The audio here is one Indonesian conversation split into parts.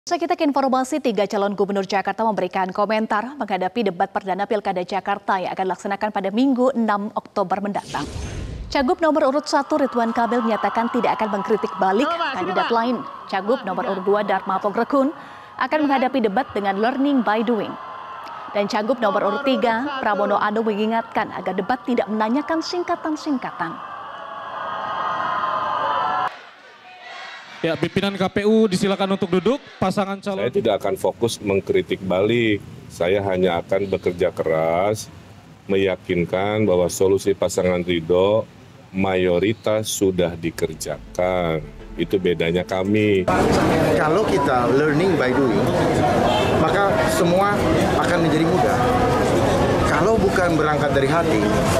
Kita ke informasi, 3 calon gubernur Jakarta memberikan komentar menghadapi debat perdana Pilkada Jakarta yang akan dilaksanakan pada Minggu 6 Oktober mendatang. Cagup nomor urut 1 Ridwan Kamil menyatakan tidak akan mengkritik balik kandidat lain. Cagup nomor urut 2 Dharma Pogrekun akan menghadapi debat dengan learning by doing. Dan Cagup nomor urut 3 Pramono Anung mengingatkan agar debat tidak menanyakan singkatan-singkatan. Ya, pimpinan KPU disilakan untuk duduk. Pasangan calon. Saya tidak akan fokus mengkritik balik. Saya hanya akan bekerja keras, meyakinkan bahwa solusi pasangan Ridho mayoritas sudah dikerjakan. Itu bedanya kami. Kalau kita learning by doing, maka semua akan menjadi mudah. Kalau bukan berangkat dari hati,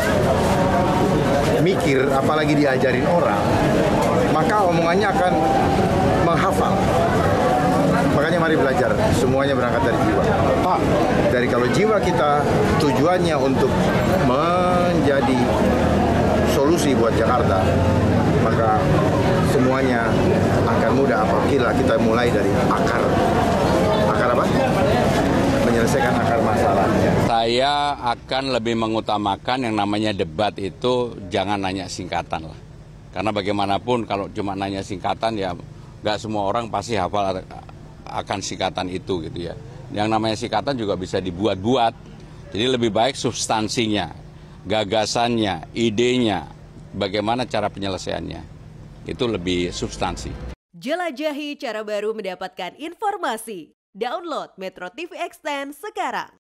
mikir apalagi diajarin orang, maka omongannya akan menghafal. Makanya mari belajar, semuanya berangkat dari jiwa. Dari kalau jiwa kita tujuannya untuk menjadi solusi buat Jakarta, maka semuanya akan mudah apabila kita mulai dari akar. Akar apa? Menyelesaikan akar masalahnya. Saya akan lebih mengutamakan yang namanya debat itu jangan nanya singkatan lah. Karena bagaimanapun kalau cuma nanya singkatan ya nggak semua orang pasti hafal akan singkatan itu gitu ya. Yang namanya singkatan juga bisa dibuat-buat. Jadi lebih baik substansinya, gagasannya, idenya, bagaimana cara penyelesaiannya. Itu lebih substansi. Jelajahi cara baru mendapatkan informasi. Download Metro TV Extend sekarang.